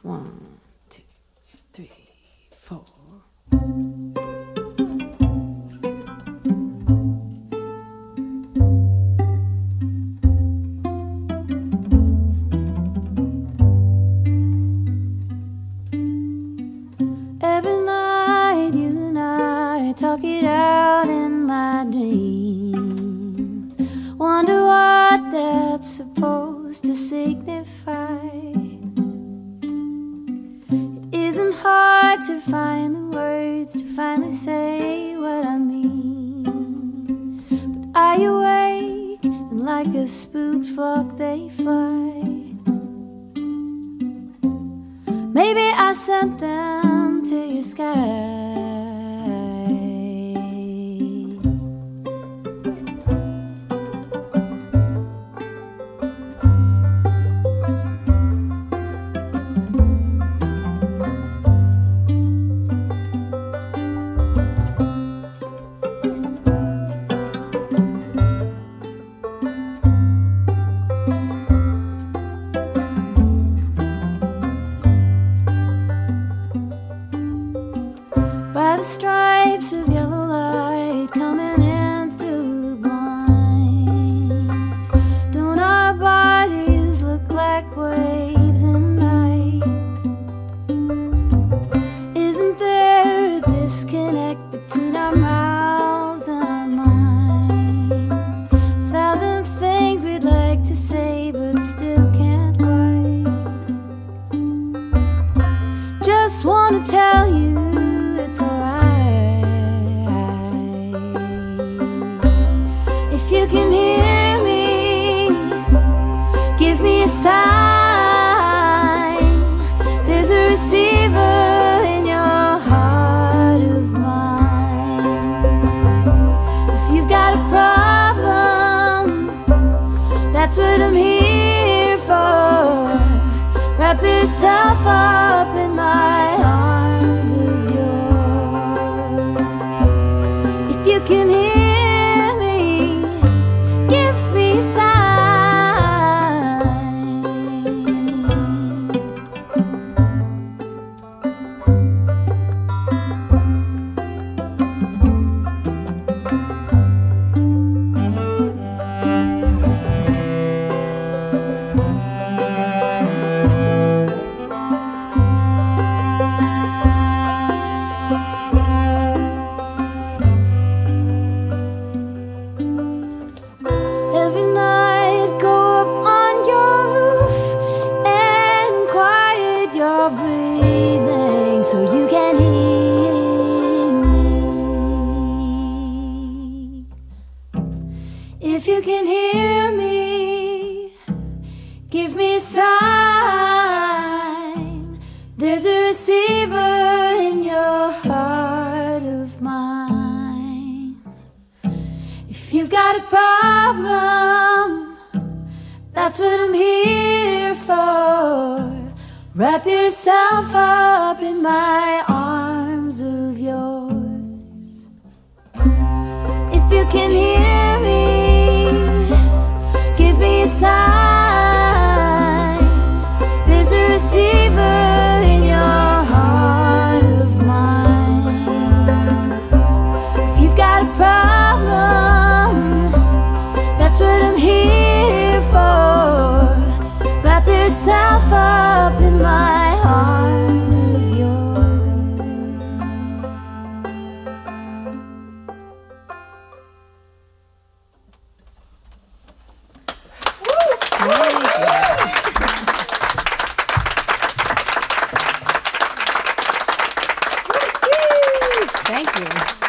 1, 2, 3, 4. Every night you and I talk it out in my dreams. Wonder what that's supposed to signify. It isn't hard to find the words to finally say what I mean. But I awake and like a spooked flock they fly. Maybe I sent them to your sky. By the stripes of yellow light coming in through the blinds, don't our bodies look like waves in the night? Isn't there a disconnect between our mouths and our minds? 1,000 things we'd like to say but still can't write. Just want to tell you it's alright. If you can hear me, give me a sign. There's a receiver in your heart of mine. If you've got a problem, that's what I'm here for. Wrap yourself up in my arms of yours. If you can hear me, give me a sign. Every night go up on your roof and quiet your breathing so you can hear me. If you can hear me, give me a sign. There's a receiver in your heart of mine. If you've got a problem, that's what I'm here for. Wrap yourself up in my arms of yours. If you can hear me, give me a sign. There's a receiver in your heart of mine. If you've got a problem, that's what I'm here for. Wrap yourself up in my arms of yours. Thank you.